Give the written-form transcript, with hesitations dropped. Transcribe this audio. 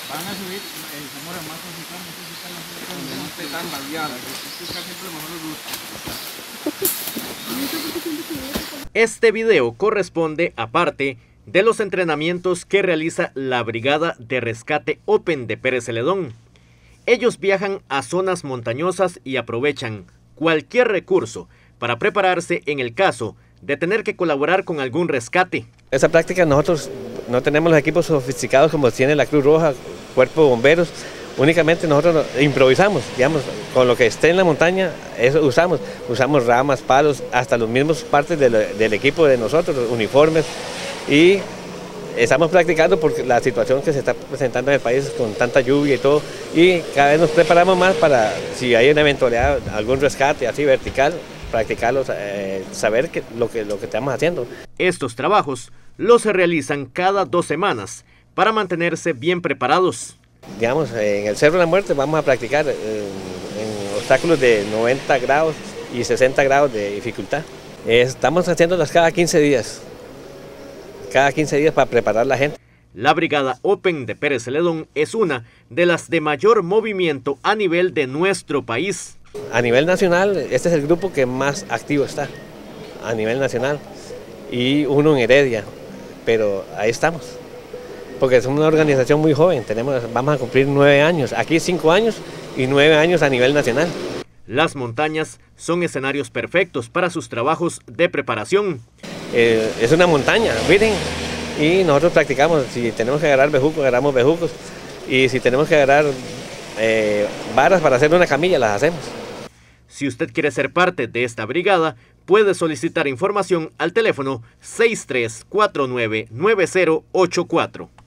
Van a subir, Zamora, más complicado, no sé si están las donde no esté tan radiada, es casi siempre mejor los gustos. Este video corresponde a parte de los entrenamientos que realiza la Brigada de Rescate Open de Pérez Celedón. Ellos viajan a zonas montañosas y aprovechan cualquier recurso para prepararse en el caso de tener que colaborar con algún rescate. Esa práctica nosotros no tenemos los equipos sofisticados como tiene la Cruz Roja, Cuerpo de Bomberos. Únicamente nosotros improvisamos, digamos, con lo que esté en la montaña, eso usamos ramas, palos, hasta los mismos partes del equipo de nosotros, los uniformes, y estamos practicando porque la situación que se está presentando en el país con tanta lluvia y todo, y cada vez nos preparamos más para, si hay una eventualidad, algún rescate así vertical, practicarlos, saber lo que estamos haciendo. Estos trabajos los realizan cada 2 semanas para mantenerse bien preparados. Digamos, en el Cerro de la Muerte vamos a practicar en obstáculos de 90 grados y 60 grados de dificultad. Estamos haciéndolas cada 15 días. Cada 15 días para preparar a la gente. La Brigada Open de Pérez Celedón es una de las de mayor movimiento a nivel de nuestro país. A nivel nacional, este es el grupo que más activo está, a nivel nacional, y uno en Heredia, pero ahí estamos, porque somos una organización muy joven, vamos a cumplir 9 años, aquí 5 años y 9 años a nivel nacional. Las montañas son escenarios perfectos para sus trabajos de preparación. Es una montaña, miren, y nosotros practicamos, si tenemos que agarrar bejucos, agarramos bejucos, y si tenemos que agarrar varas para hacer una camilla, las hacemos. Si usted quiere ser parte de esta brigada, puede solicitar información al teléfono 6349-9084.